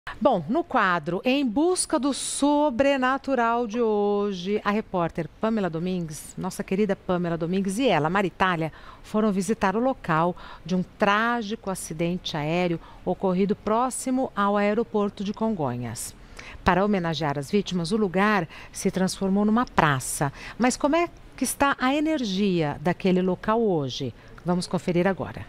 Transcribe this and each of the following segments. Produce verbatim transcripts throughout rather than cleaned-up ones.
Bom, no quadro Em Busca do Sobrenatural de hoje, a repórter Pamela Domingues, nossa querida Pamela Domingues e ela, Maritália, foram visitar o local de um trágico acidente aéreo ocorrido próximo ao aeroporto de Congonhas. Para homenagear as vítimas, o lugar se transformou numa praça. Mas como é que está a energia daquele local hoje? Vamos conferir agora.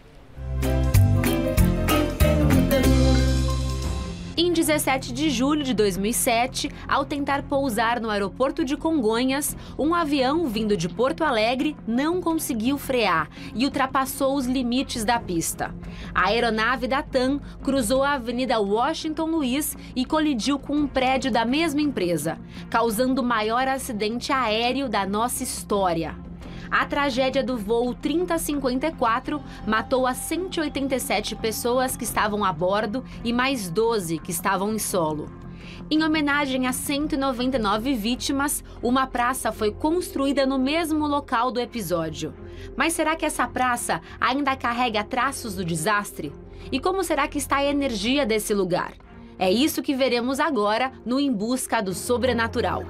Em dezessete de julho de dois mil e sete, ao tentar pousar no aeroporto de Congonhas, um avião vindo de Porto Alegre não conseguiu frear e ultrapassou os limites da pista. A aeronave da TAM cruzou a Avenida Washington Luiz e colidiu com um prédio da mesma empresa, causando o maior acidente aéreo da nossa história. A tragédia do voo trinta cinquenta e quatro matou as cento e oitenta e sete pessoas que estavam a bordo e mais doze que estavam em solo. Em homenagem a cento e noventa e nove vítimas, uma praça foi construída no mesmo local do episódio. Mas será que essa praça ainda carrega traços do desastre? E como será que está a energia desse lugar? É isso que veremos agora no Em Busca do Sobrenatural.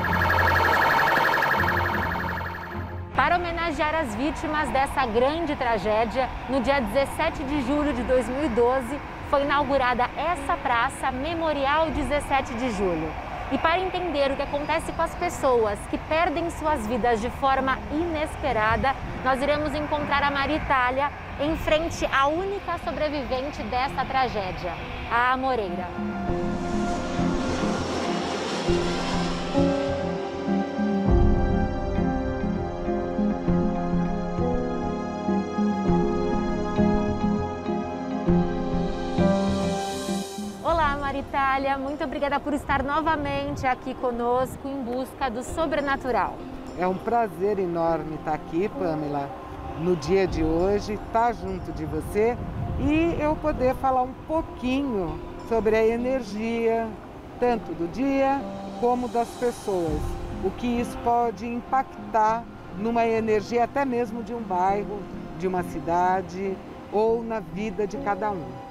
Para homenagear as vítimas dessa grande tragédia, no dia dezessete de julho de dois mil e doze, foi inaugurada essa praça Memorial dezessete de julho. E para entender o que acontece com as pessoas que perdem suas vidas de forma inesperada, nós iremos encontrar a Maritália em frente à única sobrevivente dessa tragédia, a Amoreira. Maritália, muito obrigada por estar novamente aqui conosco em busca do sobrenatural. É um prazer enorme estar aqui, Pamela, no dia de hoje, estar junto de você e eu poder falar um pouquinho sobre a energia, tanto do dia como das pessoas. O que isso pode impactar numa energia até mesmo de um bairro, de uma cidade ou na vida de cada um.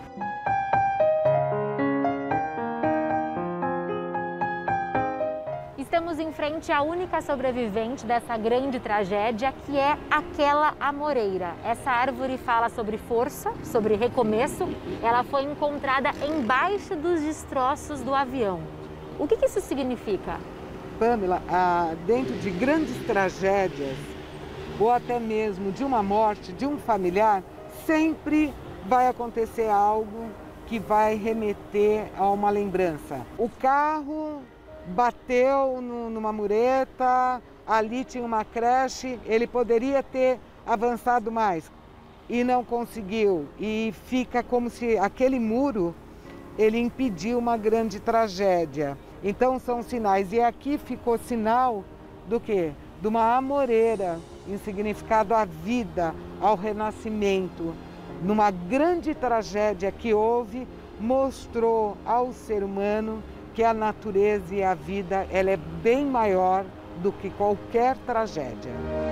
Estamos em frente à única sobrevivente dessa grande tragédia, que é aquela amoreira. Essa árvore fala sobre força, sobre recomeço. Ela foi encontrada embaixo dos destroços do avião. O que, que isso significa? Pamela, ah, dentro de grandes tragédias, ou até mesmo de uma morte de um familiar, sempre vai acontecer algo que vai remeter a uma lembrança. O carro bateu no, numa mureta, ali tinha uma creche, ele poderia ter avançado mais e não conseguiu. E fica como se aquele muro, ele impediu uma grande tragédia. Então são sinais. E aqui ficou sinal do quê? De uma amoreira, em significado à vida, ao renascimento. Numa grande tragédia que houve, mostrou ao ser humano que a natureza e a vida, ela é bem maior do que qualquer tragédia.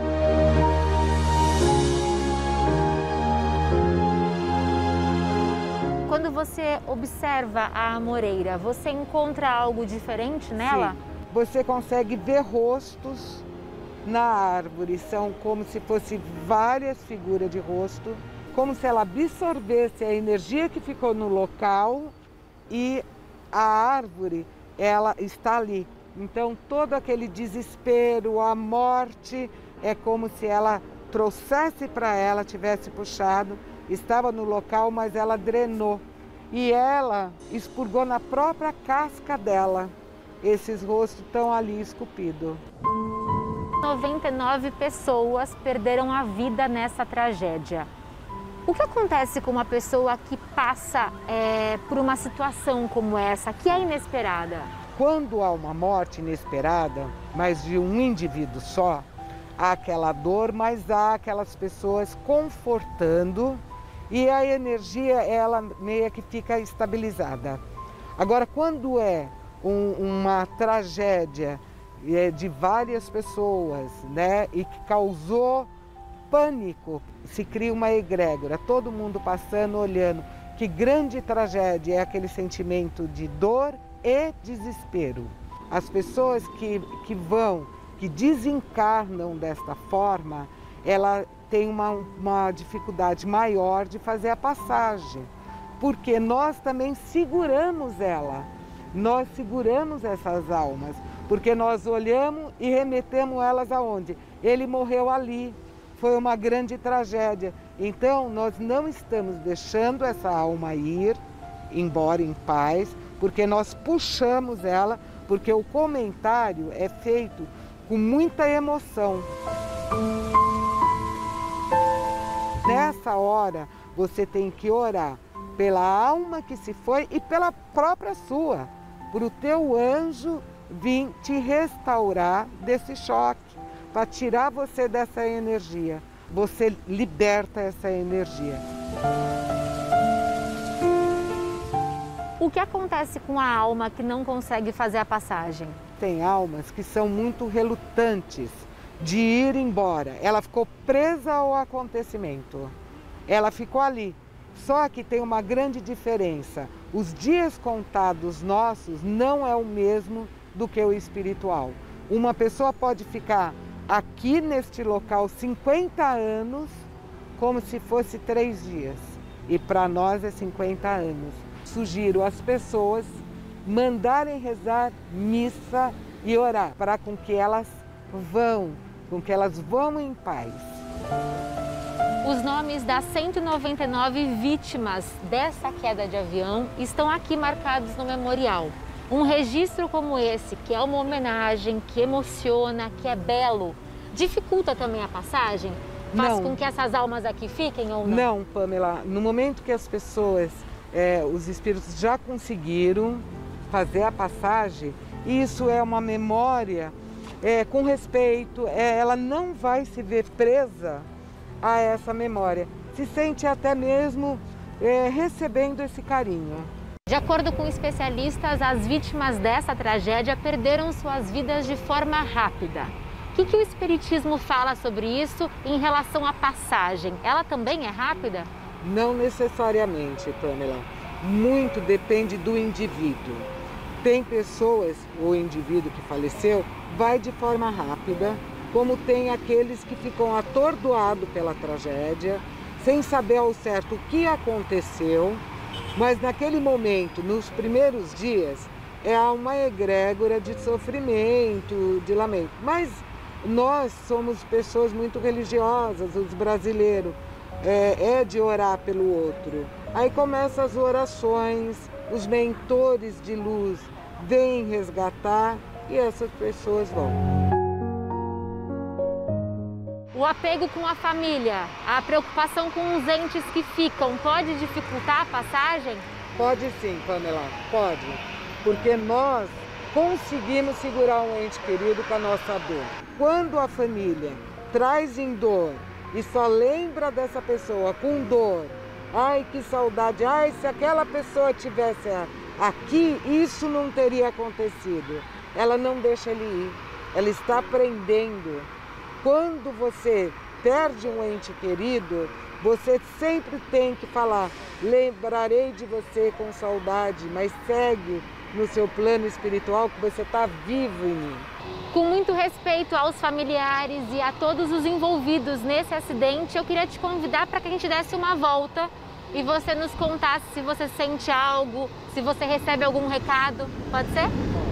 Quando você observa a amoreira, você encontra algo diferente nela? Sim. Você consegue ver rostos na árvore, são como se fossem várias figuras de rosto, como se ela absorvesse a energia que ficou no local e a árvore, ela está ali. Então, todo aquele desespero, a morte, é como se ela trouxesse para ela, tivesse puxado, estava no local, mas ela drenou. E ela expurgou na própria casca dela. Esses rostos estão ali esculpidos. noventa e nove pessoas perderam a vida nessa tragédia. O que acontece com uma pessoa que passa é, por uma situação como essa, que é inesperada? Quando há uma morte inesperada, mas de um indivíduo só, há aquela dor, mas há aquelas pessoas confortando e a energia, ela meio que fica estabilizada. Agora, quando é um, uma tragédia é, de várias pessoas, né, e que causou pânico, se cria uma egrégora, todo mundo passando, olhando. O Porque grande tragédia é aquele sentimento de dor e desespero. As pessoas que, que vão, que desencarnam desta forma, ela tem uma, uma dificuldade maior de fazer a passagem, porque nós também seguramos ela, nós seguramos essas almas, porque nós olhamos e remetemos elas aonde? Ele morreu ali, foi uma grande tragédia. Então, nós não estamos deixando essa alma ir, embora em paz, porque nós puxamos ela, porque o comentário é feito com muita emoção. Nessa hora, você tem que orar pela alma que se foi e pela própria sua, para o teu anjo vir te restaurar desse choque, para tirar você dessa energia. Você liberta essa energia. O que acontece com a alma que não consegue fazer a passagem? Tem almas que são muito relutantes de ir embora. Ela ficou presa ao acontecimento. Ela ficou ali. Só que tem uma grande diferença. Os dias contados nossos não é o mesmo do que o espiritual. Uma pessoa pode ficar aqui neste local cinquenta anos como se fosse três dias. E para nós é cinquenta anos. Sugiro às pessoas mandarem rezar missa e orar para com que elas vão, com que elas vão em paz. Os nomes das cento e noventa e nove vítimas dessa queda de avião estão aqui marcados no memorial. Um registro como esse, que é uma homenagem, que emociona, que é belo, dificulta também a passagem? Faz Não. com que essas almas aqui fiquem ou não? Não, Pamela. No momento que as pessoas, é, os espíritos já conseguiram fazer a passagem, isso é uma memória é, com respeito, é, ela não vai se ver presa a essa memória. Se sente até mesmo é, recebendo esse carinho. De acordo com especialistas, as vítimas dessa tragédia perderam suas vidas de forma rápida. O que, que o Espiritismo fala sobre isso em relação à passagem? Ela também é rápida? Não necessariamente, Pamela. Muito depende do indivíduo. Tem pessoas, o indivíduo que faleceu, vai de forma rápida, como tem aqueles que ficam atordoados pela tragédia, sem saber ao certo o que aconteceu, mas naquele momento, nos primeiros dias, é uma egrégora de sofrimento, de lamento. Mas nós somos pessoas muito religiosas, os brasileiros, é, é de orar pelo outro. Aí começam as orações, os mentores de luz vêm resgatar e essas pessoas vão. O apego com a família, a preocupação com os entes que ficam, pode dificultar a passagem? Pode sim, Pamela, pode. Porque nós conseguimos segurar um ente querido com a nossa dor. Quando a família traz em dor e só lembra dessa pessoa com dor, ai que saudade, ai se aquela pessoa tivesse aqui, isso não teria acontecido. Ela não deixa ele ir, ela está aprendendo. Quando você perde um ente querido, você sempre tem que falar, lembrarei de você com saudade, mas segue no seu plano espiritual que você está vivo em mim. Com muito respeito aos familiares e a todos os envolvidos nesse acidente, eu queria te convidar para que a gente desse uma volta e você nos contasse se você sente algo, se você recebe algum recado. Pode ser?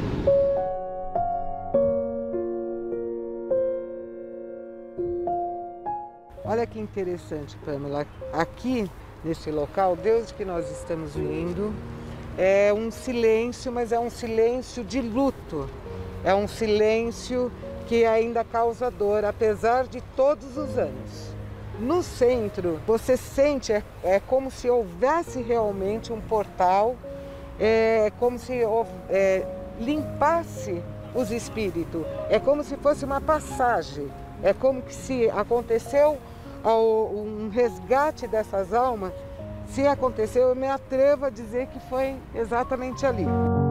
Olha que interessante, Pamela. Aqui, nesse local, desde que nós estamos vindo, é um silêncio, mas é um silêncio de luto. É um silêncio que ainda causa dor, apesar de todos os anos. No centro, você sente, é, é como se houvesse realmente um portal, é como se é, limpasse os espíritos. É como se fosse uma passagem. É como que se aconteceu um resgate dessas almas. Se aconteceu, eu me atrevo a dizer que foi exatamente ali.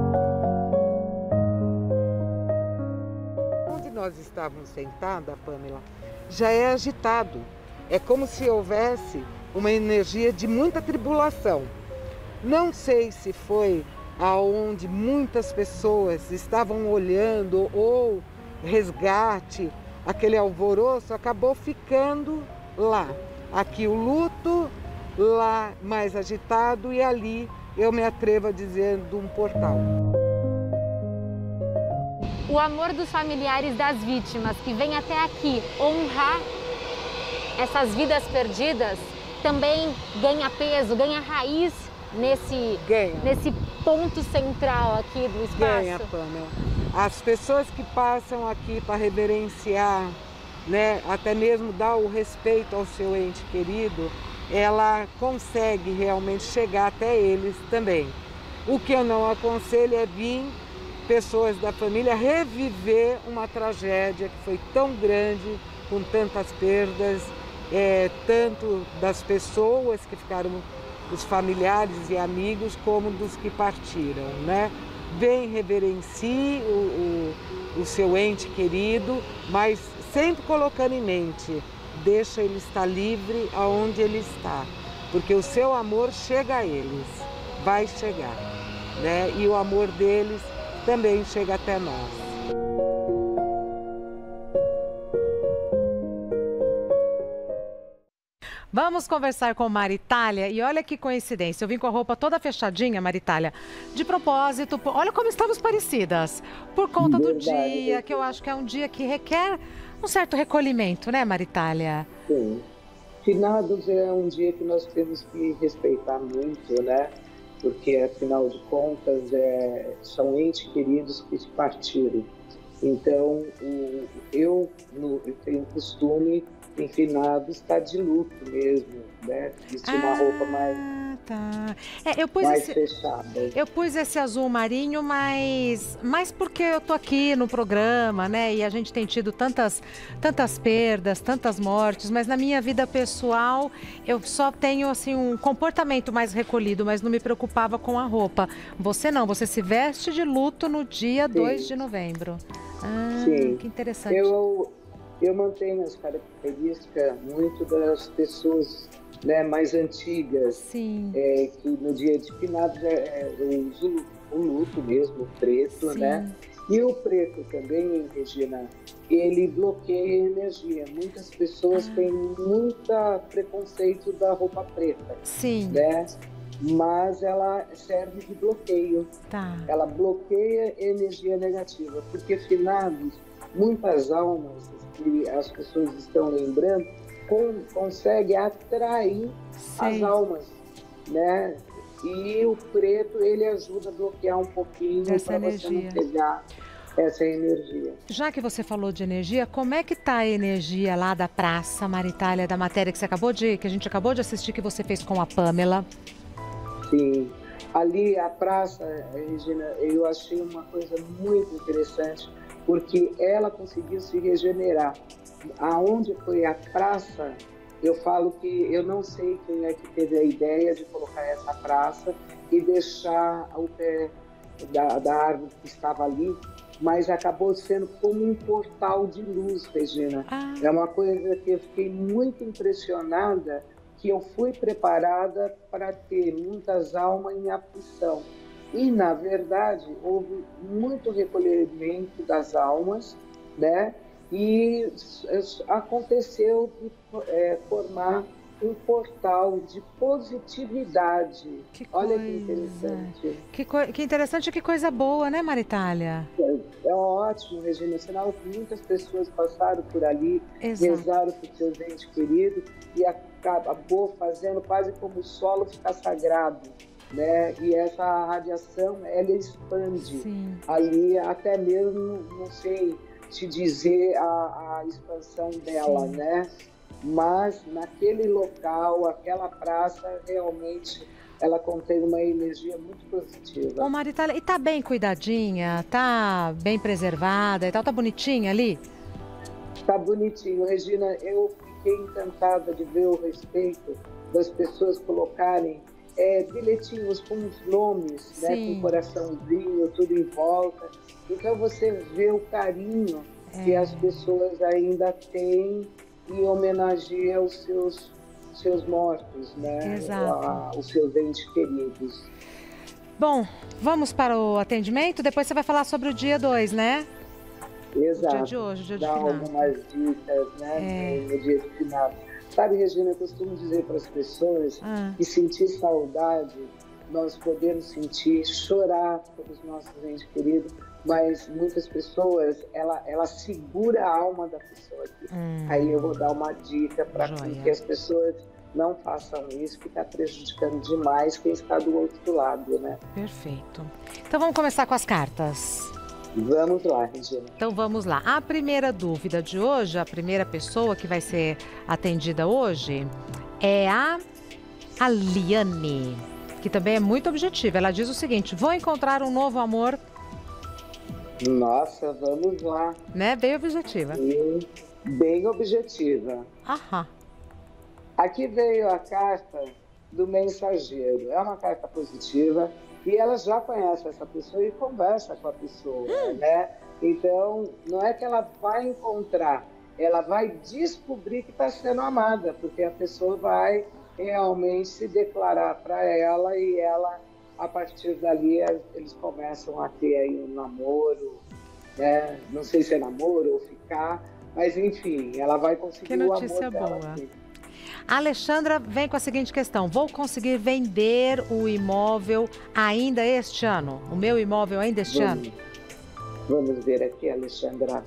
Onde nós estávamos sentadas, Pamela, já é agitado. É como se houvesse uma energia de muita tribulação. Não sei se foi aonde muitas pessoas estavam olhando ou resgate, aquele alvoroço acabou ficando lá. Aqui o luto, lá mais agitado e ali eu me atrevo a dizer de um portal. O amor dos familiares das vítimas que vem até aqui honrar essas vidas perdidas também ganha peso, ganha raiz nesse, ganha. nesse ponto central aqui do espaço. Ganha, Pamela. As pessoas que passam aqui para reverenciar, né, até mesmo dar o respeito ao seu ente querido, ela consegue realmente chegar até eles também. O que eu não aconselho é vir pessoas da família reviver uma tragédia que foi tão grande, com tantas perdas, é, tanto das pessoas que ficaram, os familiares e amigos, como dos que partiram, né? Vem, reverencie o, o, o seu ente querido, mas sempre colocando em mente, deixa ele estar livre aonde ele está, porque o seu amor chega a eles, vai chegar, né? E o amor deles também chega até nós. Vamos conversar com Maritália e olha que coincidência, eu vim com a roupa toda fechadinha, Maritália, de propósito, olha como estamos parecidas, por conta do dia, que eu acho que é um dia que requer um certo recolhimento, né, Maritália? Sim. Finados é um dia que nós temos que respeitar muito, né? Porque, afinal de contas, é, são entes queridos que partiram. Então, o, eu, no, eu tenho costume, em finados, estar de luto mesmo, né? Vestir ah, uma roupa mais, tá. é, eu pus mais esse, fechada. Eu pus esse azul marinho, mas, mas porque eu tô aqui no programa, né? E a gente tem tido tantas, tantas perdas, tantas mortes, mas na minha vida pessoal eu só tenho assim um comportamento mais recolhido, mas não me preocupava com a roupa. Você não, você se veste de luto no dia Sim. dois de novembro. Ah, Sim. Que interessante. Eu, eu mantenho as características muito das pessoas, né, mais antigas. Sim. É, que no dia de finados é, é, eu uso o luto mesmo, o preto, Sim. né? E o preto também, Regina, ele bloqueia a energia. Muitas pessoas ah. têm muito preconceito da roupa preta. Sim. Né? Mas ela serve de bloqueio. Tá. Ela bloqueia energia negativa, porque finados, muitas almas que as pessoas estão lembrando, com, consegue atrair Sim. as almas, né? E o preto, ele ajuda a bloquear um pouquinho para você não pegar essa energia. Já que você falou de energia, como é que tá a energia lá da Praça Maritália, da matéria que você acabou de, que a gente acabou de assistir, que você fez com a Pamela? Sim, ali a praça, Regina, eu achei uma coisa muito interessante, porque ela conseguiu se regenerar. Aonde foi a praça, eu falo que eu não sei quem é que teve a ideia de colocar essa praça e deixar o pé da, da árvore que estava ali, mas acabou sendo como um portal de luz, Regina. Ah. É uma coisa que eu fiquei muito impressionada, que eu fui preparada para ter muitas almas em aflição. E, na verdade, houve muito recolhimento das almas, né? E aconteceu de é, formar um portal de positividade. Que Olha coisa. que interessante. Que, co que interessante, que coisa boa, né, Maritália? É, é ótimo, Regina. Sinal que muitas pessoas passaram por ali, Exato. rezaram por seus entes queridos e acabou fazendo quase como o solo ficar sagrado, né? E essa radiação, ela expande Sim. ali, até mesmo, não sei te dizer a, a expansão dela, Sim. né? Mas naquele local, aquela praça, realmente ela contém uma energia muito positiva. Ô Maritália, e tá bem cuidadinha? Tá bem preservada e tal? Tá bonitinha ali? Tá bonitinho, Regina. Eu fiquei encantada de ver o respeito das pessoas colocarem é, bilhetinhos com os nomes, né, com coraçãozinho, tudo em volta. Então você vê o carinho é. que as pessoas ainda têm e homenageia os seus, seus mortos, né? Exato. A, os seus entes queridos. Bom, vamos para o atendimento? Depois você vai falar sobre o dia dois, né? Exato. O dia de hoje, o dia de Dá final. algumas dicas, né? É. No dia de final. Sabe, Regina, eu costumo dizer para as pessoas Ah. que sentir saudade, nós podemos sentir, chorar pelos nossos entes queridos, mas muitas pessoas, ela, ela segura a alma da pessoa aqui. Hum. Aí eu vou dar uma dica para Joia. que as pessoas não façam isso, que está prejudicando demais quem está do outro lado, né? Perfeito. Então vamos começar com as cartas. Vamos lá, Regina. Então vamos lá. A primeira dúvida de hoje, a primeira pessoa que vai ser atendida hoje é a Aliane, que também é muito objetiva. Ela diz o seguinte: vou encontrar um novo amor, Nossa, vamos lá. né? Bem objetiva. E bem objetiva. Aham. Aqui veio a carta do mensageiro. É uma carta positiva e ela já conhece essa pessoa e conversa com a pessoa, hum. né? Então, não é que ela vai encontrar, ela vai descobrir que está sendo amada, porque a pessoa vai realmente se declarar para ela e ela, a partir dali, eles começam a ter aí um namoro, né? Não sei se é namoro ou ficar, mas enfim, ela vai conseguir o amor dela. Que notícia boa. Assim. A Alexandra vem com a seguinte questão: vou conseguir vender o imóvel ainda este ano? O meu imóvel ainda este vamos, ano? Vamos ver aqui, Alexandra.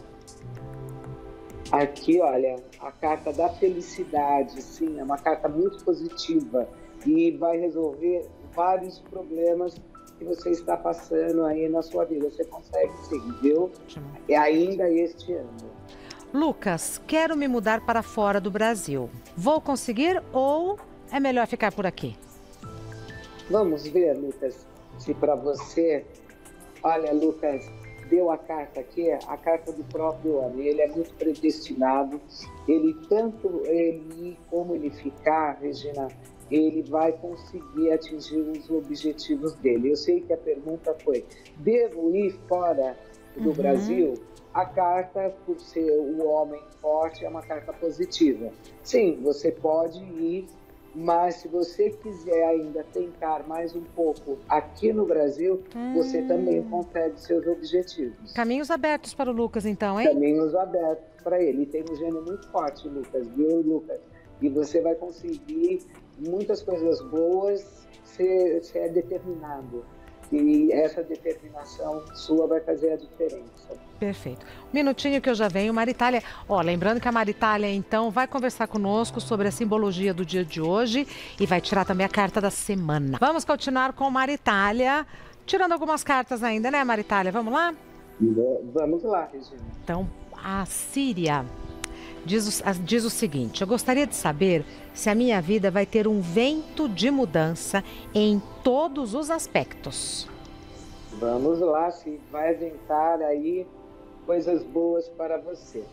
Aqui, olha, a carta da felicidade, sim, é uma carta muito positiva e vai resolver vários problemas que você está passando aí na sua vida. Você consegue sim, viu? É ainda este ano. Lucas, quero me mudar para fora do Brasil. Vou conseguir ou é melhor ficar por aqui? Vamos ver, Lucas, se para você... Olha, Lucas, deu a carta aqui, a carta do próprio homem. Ele é muito predestinado. Ele, tanto ele ir como ele ficar, Regina, ele vai conseguir atingir os objetivos dele. Eu sei que a pergunta foi, devo ir fora do uhum. Brasil? A carta, por ser o homem forte, é uma carta positiva. Sim, você pode ir, mas se você quiser ainda tentar mais um pouco aqui no Brasil, hum. você também consegue seus objetivos. Caminhos abertos para o Lucas, então, hein? Caminhos abertos para ele. E tem um gênio muito forte, Lucas, viu, Lucas? E você vai conseguir muitas coisas boas, você é determinado. E essa determinação sua vai fazer a diferença. Perfeito. Um minutinho que eu já venho. Maritália, ó, lembrando que a Maritália, então, vai conversar conosco sobre a simbologia do dia de hoje e vai tirar também a carta da semana. Vamos continuar com Maritália, tirando algumas cartas ainda, né, Maritália? Vamos lá? Vamos lá, Regina. Então, a Síria diz o, diz o seguinte: eu gostaria de saber se a minha vida vai ter um vento de mudança em todos os aspectos. Vamos lá, se vai ventar aí coisas boas para você.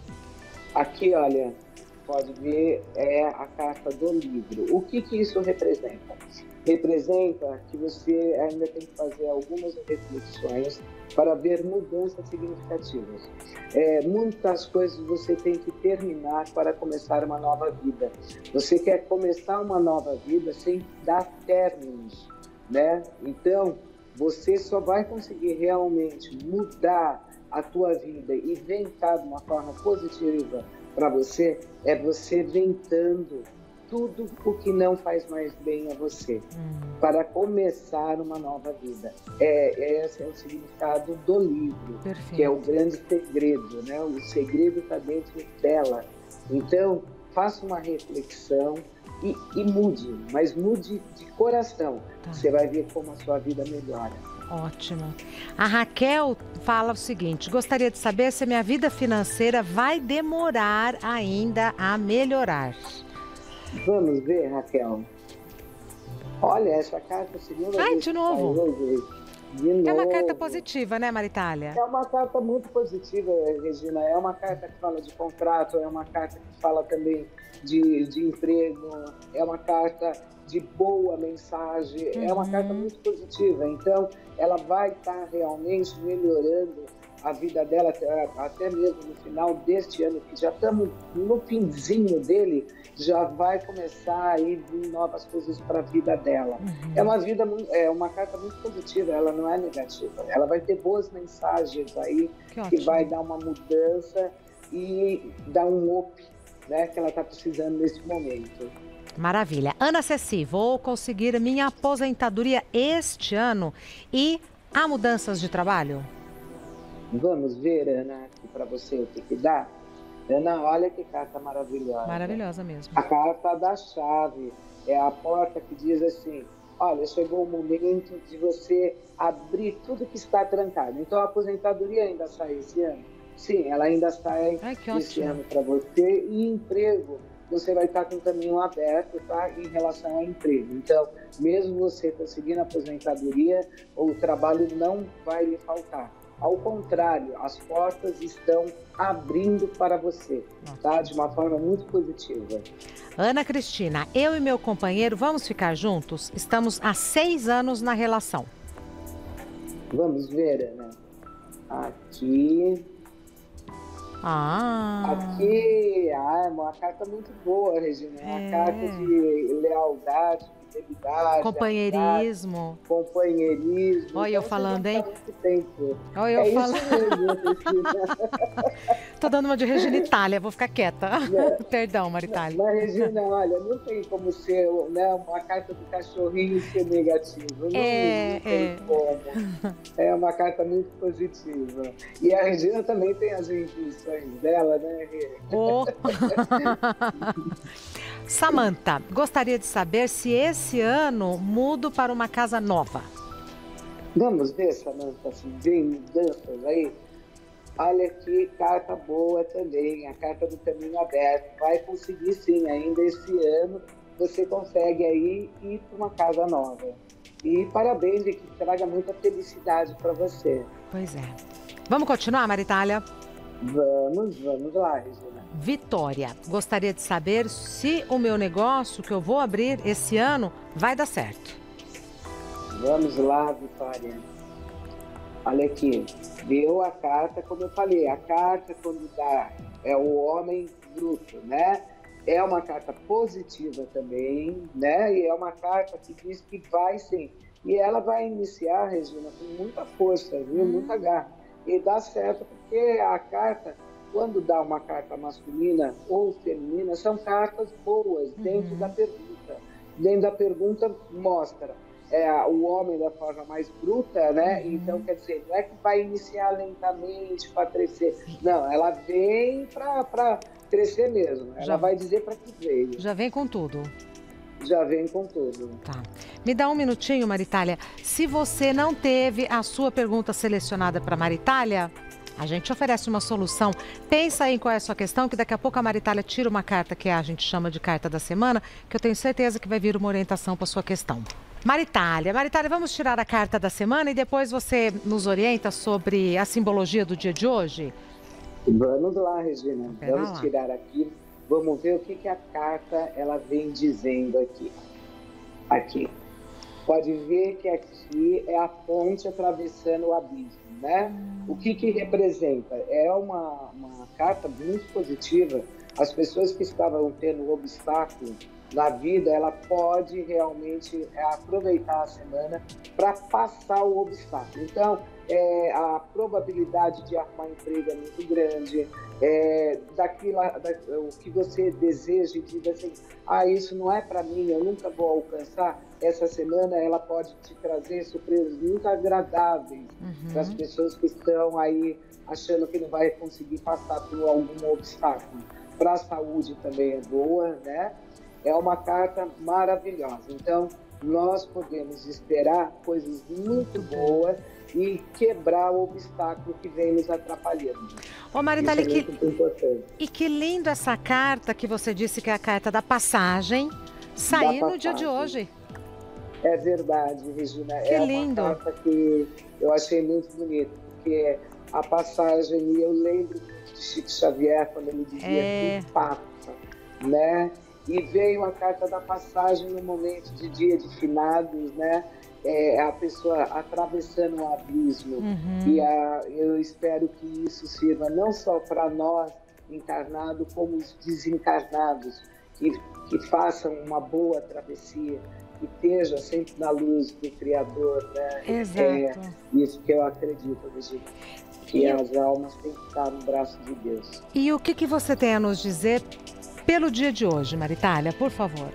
Aqui, olha, pode ver, é a carta do livro. O que que isso representa? Representa que você ainda tem que fazer algumas reflexões para ver mudanças significativas. É, muitas coisas você tem que terminar para começar uma nova vida. Você quer começar uma nova vida sem dar términos, né? Então, você só vai conseguir realmente mudar a tua vida e ventar de uma forma positiva para você, é você ventando tudo o que não faz mais bem a você, hum. para começar uma nova vida. É, esse é o significado do livro, Perfeito. Que é o grande segredo, né? O segredo está dentro dela. Então, faça uma reflexão e, e mude, mas mude de coração. Tá. Você vai ver como a sua vida melhora. Ótimo. A Raquel fala o seguinte: gostaria de saber se a minha vida financeira vai demorar ainda a melhorar. Vamos ver, Raquel. Olha, essa carta segunda Ai, vez de novo. De novo. É uma carta positiva, né, Maritália? É uma carta muito positiva, Regina. É uma carta que fala de contrato, é uma carta que fala também de, de emprego, é uma carta de boa mensagem, Uhum. é uma carta muito positiva, então ela vai estar realmente melhorando a vida dela, até, até mesmo no final deste ano, que já estamos no finzinho dele, já vai começar a ir vir novas coisas para a vida dela. Uhum. É uma vida, é uma carta muito positiva, ela não é negativa, ela vai ter boas mensagens aí, Que que ótimo. vai dar uma mudança e dar um up, né, que ela está precisando nesse momento. Maravilha. Ana Ceci, vou conseguir minha aposentadoria este ano e há mudanças de trabalho? Vamos ver, Ana, aqui para você o que que dá. Ana, olha que carta maravilhosa. Maravilhosa mesmo. A carta da chave é a porta que diz assim, olha, chegou o momento de você abrir tudo que está trancado. Então a aposentadoria ainda sai esse ano? Sim, ela ainda sai Ai, que esse ótimo. ano para você. E emprego, você vai estar com o caminho aberto, tá? Em relação ao emprego. Então, mesmo você conseguindo a aposentadoria, o trabalho não vai lhe faltar. Ao contrário, as portas estão abrindo para você, tá? De uma forma muito positiva. Ana Cristina, eu e meu companheiro vamos ficar juntos? Estamos há seis anos na relação. Vamos ver, Ana. Aqui... Ah. Aqui, ah, é uma carta muito boa, Regina. É uma É. carta de lealdade, fidelidade, companheirismo. amizade, companheirismo. Olha eu Então, falando, você já hein? tá há muito tempo. Olha eu é falando. isso mesmo, Regina. Tô dando uma de Regina Itália, vou ficar quieta. Perdão, Maritália. Mas, Regina, olha, não tem como ser, né, uma carta do cachorrinho ser negativo. Não, É, não tem é. como. É uma carta muito positiva. E a Regina também tem as intuições dela, né, Rê? Oh. Samanta, gostaria de saber se esse ano mudo para uma casa nova. Vamos ver, Samanta, se vem mudanças aí. Olha que carta boa também, a carta do caminho aberto. Vai conseguir sim, ainda esse ano você consegue aí ir para uma casa nova. E parabéns, e que traga muita felicidade para você. Pois é. Vamos continuar, Maritália? Vamos, vamos lá, Regina. Vitória, gostaria de saber se o meu negócio que eu vou abrir esse ano vai dar certo. Vamos lá, Vitória. Olha aqui, deu a carta, como eu falei, a carta quando dá é o homem bruto, né? É uma carta positiva também, né? E é uma carta que diz que vai sim. E ela vai iniciar, Regina, com muita força, viu? Hum. Muita garra. E dá certo, porque a carta, quando dá uma carta masculina ou feminina, são cartas boas dentro Uhum. da pergunta. Dentro da pergunta mostra é, o homem da forma mais bruta, né? Uhum. Então, quer dizer, não é que vai iniciar lentamente para crescer. Não, ela vem para crescer mesmo. Ela Já- vai dizer para que veio. Já vem com tudo. Já vem com tudo. Tá. Me dá um minutinho, Maritália. Se você não teve a sua pergunta selecionada para Maritália, a gente oferece uma solução. Pensa aí em qual é a sua questão, que daqui a pouco a Maritália tira uma carta que a gente chama de carta da semana, que eu tenho certeza que vai vir uma orientação para sua questão. Maritália, Maritália, vamos tirar a carta da semana e depois você nos orienta sobre a simbologia do dia de hoje? Vamos lá, Regina. Pera Vamos lá. tirar aqui. Vamos ver o que, que a carta ela vem dizendo aqui. Aqui. Pode ver que aqui é a ponte atravessando o abismo, né? O que que representa? É uma, uma carta muito positiva. As pessoas que estavam tendo obstáculo na vida, ela pode realmente é, aproveitar a semana para passar o obstáculo. Então, é, a probabilidade de arrumar emprego é muito grande, é, daquilo, da, o que você deseja e diz assim, ah, isso não é para mim, eu nunca vou alcançar. Essa semana ela pode te trazer surpresas muito agradáveis Uhum. para as pessoas que estão aí achando que não vai conseguir passar por algum obstáculo. Para a saúde também é boa, né? É uma carta maravilhosa. Então, nós podemos esperar coisas muito boas e quebrar o obstáculo que vem nos atrapalhando. Ô, Maritália, Isso é que, muito importante. e que lindo essa carta que você disse que é a carta da passagem, sair no dia de passagem. hoje. É verdade, Regina. Que é lindo. uma carta que eu achei muito bonita, porque a passagem, e eu lembro de Chico Xavier, quando ele dizia É. que passa, né? e veio a carta da passagem no momento de dia de finados, né? É, a pessoa atravessando o abismo. Uhum. E a, eu espero que isso sirva não só para nós encarnados, como os desencarnados, que, que façam uma boa travessia, que esteja sempre na luz do Criador, né? Exato. É isso que eu acredito, Regina, que e as almas têm que estar no braço de Deus. E o que, que você tem a nos dizer pelo dia de hoje, Maritália, por favor?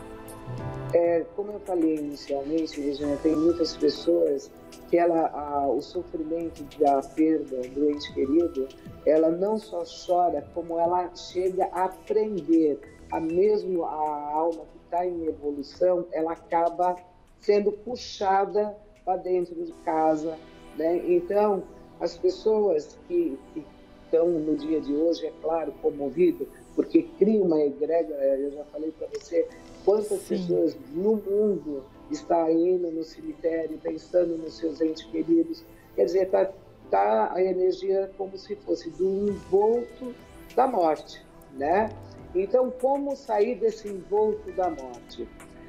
É, como eu falei inicialmente, Regina, tem muitas pessoas que ela, a, o sofrimento da perda do ente querido, ela não só chora, como ela chega a aprender, a mesmo a alma que está em evolução, ela acaba sendo puxada para dentro de casa, né? Então, as pessoas que, que estão no dia de hoje, é claro, comovidas, porque cria uma egrégora, eu já falei para você, quantas Sim. pessoas no mundo estão indo no cemitério, pensando nos seus entes queridos. Quer dizer, está tá a energia como se fosse do envolto da morte, né? Então, como sair desse envolto da morte?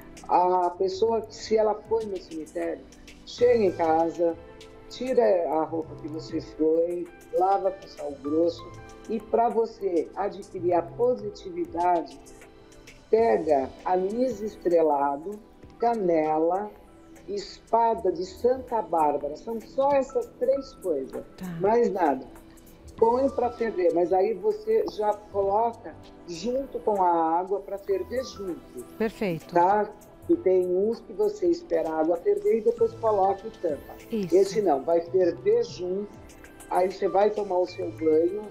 A pessoa, se ela foi no cemitério, chega em casa, tira a roupa que você foi, lava com sal grosso, e para você adquirir a positividade, pega anis estrelado, canela, espada de Santa Bárbara. São só essas três coisas, tá. mais nada. Põe para ferver, mas aí você já coloca junto com a água para ferver junto. Perfeito. Tá? E tem uns que você espera a água ferver e depois coloca e tampa. Isso. Esse não, vai ferver junto, aí você vai tomar o seu banho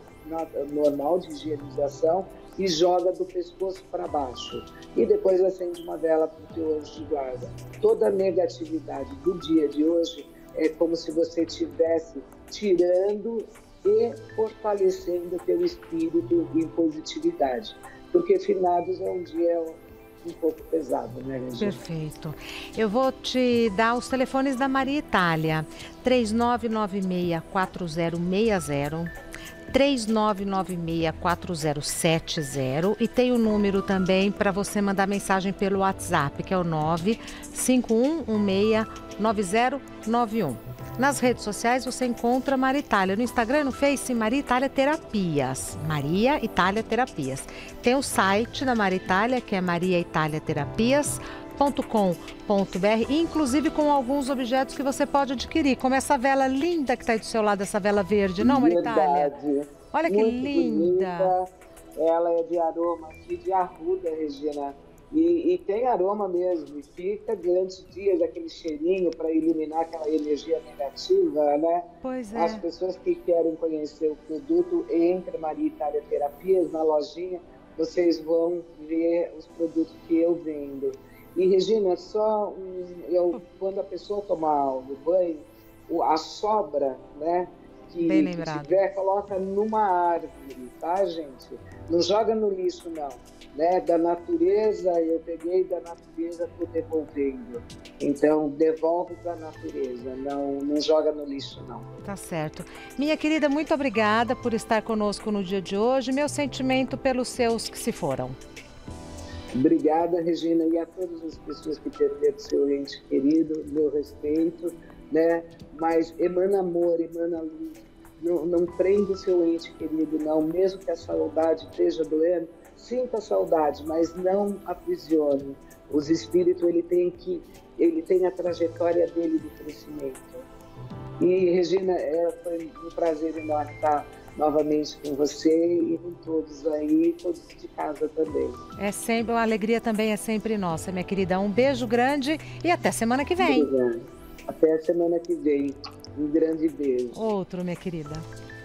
normal de higienização e joga do pescoço para baixo. E depois acende uma vela para o teu anjo de guarda. Toda a negatividade do dia de hoje é como se você estivesse tirando e fortalecendo o teu espírito em positividade. Porque finados é um dia um pouco pesado, né, Regina? Perfeito. Eu vou te dar os telefones da Maria Itália. três nove nove seis quatro zero seis zero, três nove nove seis quatro zero sete zero, e tem o número também para você mandar mensagem pelo WhatsApp, que é o nove cinco um um seis nove zero nove um. Nas redes sociais você encontra Maria Itália. No Instagram e no Face, Maria Itália Terapias. Maria Itália Terapias. Tem o site da Maria Itália, que é maria itália terapias ponto com ponto br, inclusive com alguns objetos que você pode adquirir, como essa vela linda que está aí do seu lado, essa vela verde, não, Maria Itália? Olha que Muito linda. Bonita. Ela é de aroma aqui de arruda, Regina. E, e tem aroma mesmo, e fica durante dias aquele cheirinho para eliminar aquela energia negativa, né? Pois é. As pessoas que querem conhecer o produto, entre Maria Itália Terapias, na lojinha, vocês vão ver os produtos que eu vendo. E, Regina, só um, eu, quando a pessoa tomar o banho, a sobra, né, que, que tiver, coloca numa árvore, tá, gente? Não joga no lixo, não. Né? Da natureza, eu peguei da natureza, estou devolvendo. Então, devolve para a natureza, não, não joga no lixo, não. Tá certo. Minha querida, muito obrigada por estar conosco no dia de hoje. Meu sentimento pelos seus que se foram. Obrigada, Regina, e a todas as pessoas que perderam seu ente querido, meu respeito, né? Mas emana amor, emana luz. Não, não prende o seu ente querido, não. Mesmo que a saudade esteja doendo, sinta a saudade, mas não aprisione. Os espíritos, ele tem que, ele tem a trajetória dele de crescimento. E, Regina, é, foi um prazer enorme estar novamente com você e com todos aí, todos de casa também. É sempre, a alegria também é sempre nossa, minha querida. Um beijo grande e até semana que vem. Obrigada. Até a semana que vem. Um grande beijo. Outro, minha querida.